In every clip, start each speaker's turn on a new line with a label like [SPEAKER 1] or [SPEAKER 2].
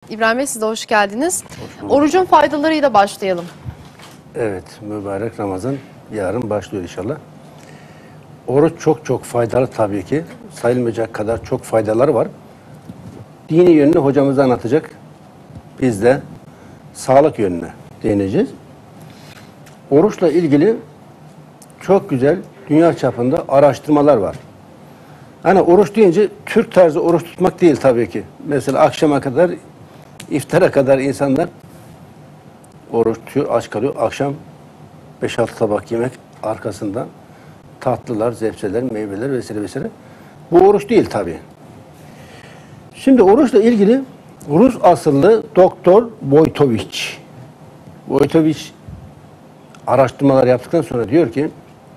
[SPEAKER 1] İbrahim Bey, siz de hoş geldiniz. Orucun faydalarıyla başlayalım.
[SPEAKER 2] Evet, mübarek Ramazan yarın başlıyor inşallah. Oruç çok faydalı tabii ki. Sayılmayacak kadar çok faydaları var. Dini yönünü hocamız anlatacak. Biz de sağlık yönüne değineceğiz. Oruçla ilgili çok güzel dünya çapında araştırmalar var. Hani oruç deyince Türk tarzı oruç tutmak değil tabii ki. Mesela akşama kadar, iftara kadar insanlar oruç tutuyor, aç kalıyor. Akşam 5-6 tabak yemek arkasından tatlılar, zebzeler, meyveler vesaire vesaire. Bu oruç değil tabii. Şimdi oruçla ilgili Rus asıllı Doktor Wojtowicz araştırmalar yaptıktan sonra diyor ki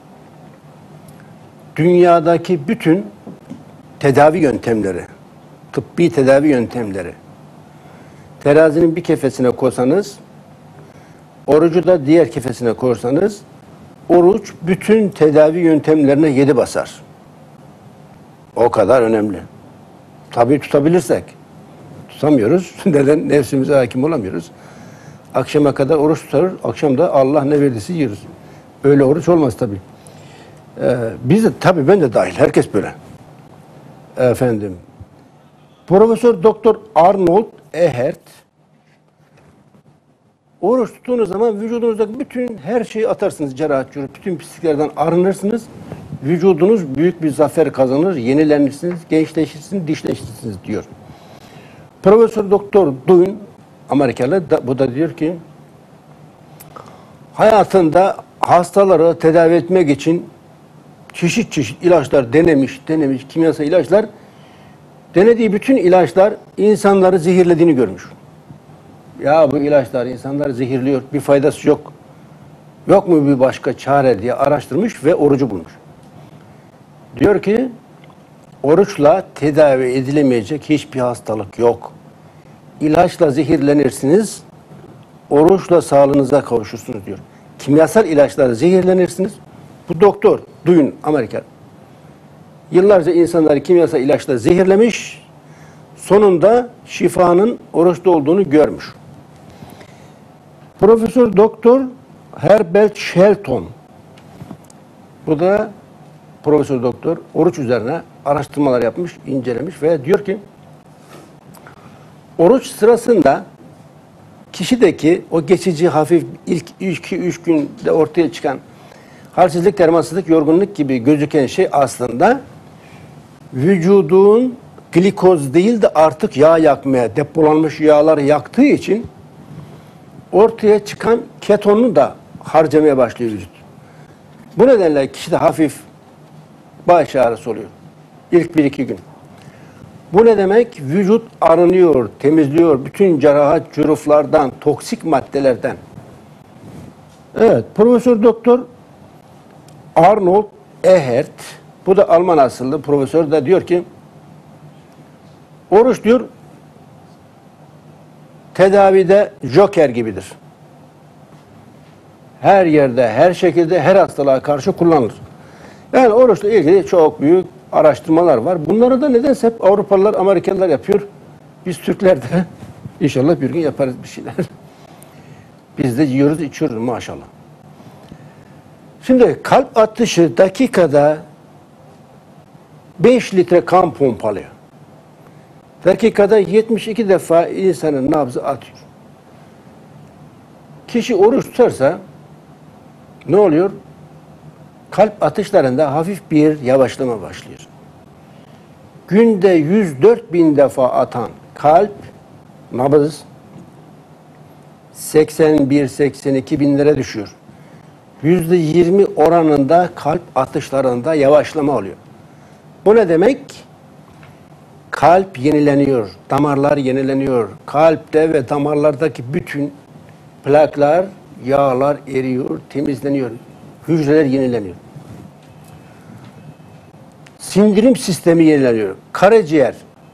[SPEAKER 2] dünyadaki bütün tedavi yöntemleri, tıbbi tedavi yöntemleri terazinin bir kefesine koysanız, orucu da diğer kefesine koysanız, oruç bütün tedavi yöntemlerine 7 basar. O kadar önemli. Tabii tutabilirsek. Tutamıyoruz. Neden? Nefsimize hakim olamıyoruz. Akşama kadar oruç tutarız. Akşam da Allah ne verdiyse yiyoruz. Öyle oruç olmaz tabii. Biz de tabii, ben de dahil. Herkes böyle. Efendim. Profesör Doktor Arnold Ehert, oruç tuttuğunuz zaman vücudunuzdaki bütün her şeyi atarsınız. Cerahat, bütün pisliklerden arınırsınız. Vücudunuz büyük bir zafer kazanır. Yenilenirsiniz, gençleşirsiniz, dişleşirsiniz diyor. Profesör Doktor Dune, Amerikalı, bu da diyor ki hayatında hastaları tedavi etmek için çeşit ilaçlar denemiş, kimyasal ilaçlar. Denediği bütün ilaçlar insanları zehirlediğini görmüş. Ya bu ilaçlar insanları zehirliyor, bir faydası yok. Yok mu bir başka çare diye araştırmış ve orucu bulmuş. Diyor ki oruçla tedavi edilemeyecek hiçbir hastalık yok. İlaçla zehirlenirsiniz, oruçla sağlığınıza kavuşursunuz diyor. Kimyasal ilaçlarla zehirlenirsiniz. Bu doktor, duyun, Amerika. Yıllarca insanları kimyasal ilaçla zehirlemiş, sonunda şifanın oruçta olduğunu görmüş. Profesör Doktor Herbert Shelton, bu da Profesör Doktor, oruç üzerine araştırmalar yapmış, incelemiş ve diyor ki oruç sırasında kişideki o geçici hafif ilk 2-3 günde ortaya çıkan halsizlik, termansızlık, yorgunluk gibi gözüken şey aslında vücudun glikoz değil de artık yağ yakmaya, depolanmış yağları yaktığı için ortaya çıkan ketonu da harcamaya başlıyor vücut. Bu nedenle kişide hafif baş ağrısı oluyor. İlk 1-2 gün. Bu ne demek? Vücut arınıyor, temizliyor bütün cerahat, cüruflardan, toksik maddelerden. Evet, Profesör Doktor Arnold Ehert, bu da Alman asıllı profesör de diyor ki oruç diyor tedavide joker gibidir. Her yerde, her şekilde, her hastalığa karşı kullanılır. Yani oruçla ilgili çok büyük araştırmalar var. Bunları da nedense hep Avrupalılar, Amerikalılar yapıyor. Biz Türkler de inşallah bir gün yaparız bir şeyler. Biz de yiyoruz, içiyoruz maşallah. Şimdi kalp atışı dakikada 5 litre kan pompalıyor. Dakikada 72 defa insanın nabzı atıyor. Kişi oruç tutarsa ne oluyor? Kalp atışlarında hafif bir yavaşlama başlıyor. Günde 104.000 defa atan kalp, nabız 81-82 binlere düşüyor. %20 oranında kalp atışlarında yavaşlama oluyor. Bu ne demek? Kalp yenileniyor, damarlar yenileniyor. Kalpte ve damarlardaki bütün plaklar, yağlar eriyor, temizleniyor. Hücreler yenileniyor. Sindirim sistemi yenileniyor. Karaciğer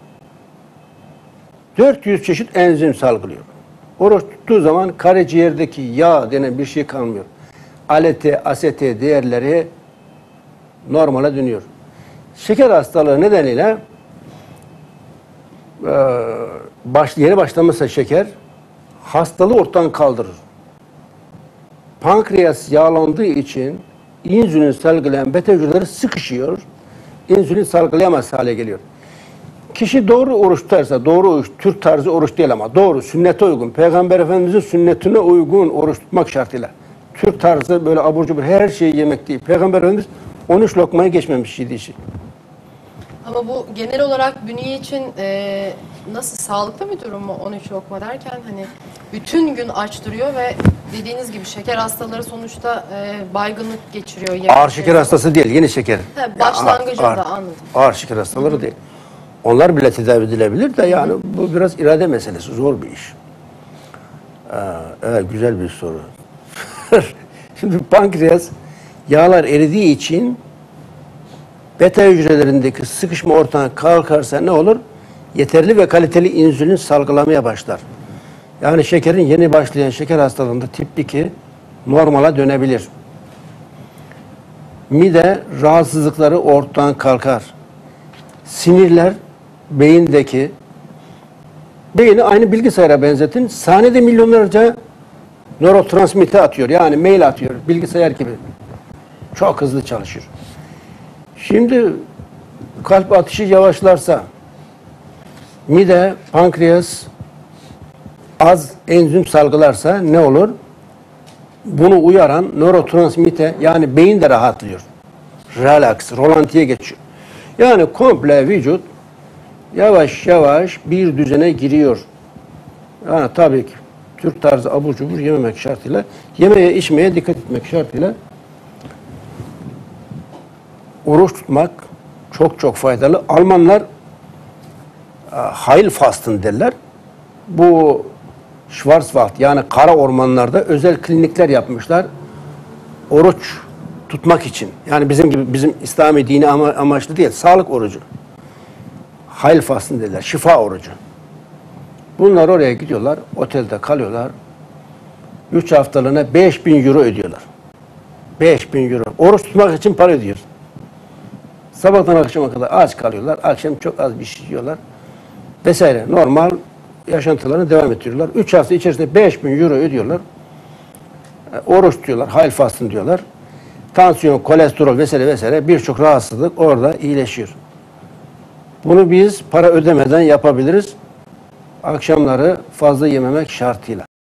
[SPEAKER 2] 400 çeşit enzim salgılıyor. Oruç tuttuğu zaman karaciğerdeki yağ denen bir şey kalmıyor. ALT, AST değerleri normale dönüyor. Şeker hastalığı nedeniyle yeni başlamışsa şeker hastalığı ortadan kaldırır. Pankreas yağlandığı için insülin salgılayan beta hücreleri sıkışıyor. İnsülin salgılayamaz hale geliyor. Kişi doğru oruç tutarsa, doğru oruç, Türk tarzı oruç değil ama doğru, sünnete uygun, Peygamber Efendimiz'in sünnetine uygun oruç tutmak şartıyla. Türk tarzı böyle abur cubur her şeyi yemek değil. Peygamber Efendimiz 13 lokmaya geçmemiş yedi işi.
[SPEAKER 1] Ama bu genel olarak bünye için nasıl sağlıklı bir durum mu 13 lokma derken hani bütün gün aç duruyor ve dediğiniz gibi şeker hastaları sonuçta baygınlık geçiriyor.
[SPEAKER 2] Ağır şeker hastası değil, yeni şeker.
[SPEAKER 1] Başlangıcında anladım.
[SPEAKER 2] Ağır şeker hastaları değil. Onlar bile tedavi edilebilir de yani bu biraz irade meselesi, zor bir iş. Evet, güzel bir soru. Şimdi pankreas yağlar eridiği için beta hücrelerindeki sıkışma ortadan kalkarsa ne olur? Yeterli ve kaliteli insülin salgılamaya başlar. Yani şekerin yeni başlayan şeker hastalığında tip 2 normala dönebilir. Mide rahatsızlıkları ortadan kalkar. Sinirler beyindeki, beyni aynı bilgisayara benzetin. Saniyede milyonlarca nörotransmitter atıyor. Yani mail atıyor. Bilgisayar gibi. Çok hızlı çalışıyor. Şimdi kalp atışı yavaşlarsa, mide, pankreas az enzim salgılarsa ne olur? Bunu uyaran nörotransmitter yani beyin de rahatlıyor. Relax, rolantiye geçiyor. Yani komple vücut yavaş yavaş bir düzene giriyor. Yani tabii ki Türk tarzı abur cubur yememek şartıyla, yemeye içmeye dikkat etmek şartıyla oruç tutmak çok çok faydalı. Almanlar Heilfasten derler. Bu Schwarzwald yani kara ormanlarda özel klinikler yapmışlar. Oruç tutmak için. Yani bizim gibi bizim İslami dini amaçlı değil, sağlık orucu. Heilfasten derler, şifa orucu. Bunlar oraya gidiyorlar, otelde kalıyorlar. 3 haftalığına 5.000 euro ödüyorlar. 5.000 euro. Oruç tutmak için para ödüyor. Sabahtan akşama kadar aç kalıyorlar. Akşam çok az bir şey yiyorlar. Vesaire. Normal yaşantılarını devam ettiriyorlar. 3 hafta içerisinde 5.000 euro ödüyorlar. Oruç tutuyorlar. Heilfasten diyorlar. Tansiyon, kolesterol vesaire vesaire birçok rahatsızlık orada iyileşiyor. Bunu biz para ödemeden yapabiliriz. Akşamları fazla yememek şartıyla.